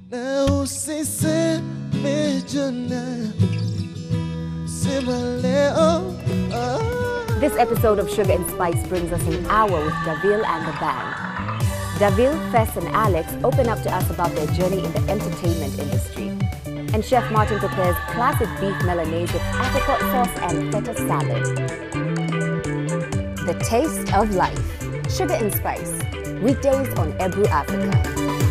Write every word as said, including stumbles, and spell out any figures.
This episode of Sugar and Spice brings us an hour with Davil and the band. Davil, Fess and Alex open up to us about their journey in the entertainment industry. And Chef Martin prepares classic beef Milanese with apricot sauce and feta salad. The taste of life. Sugar and Spice. Weekdays on Ebru Africa.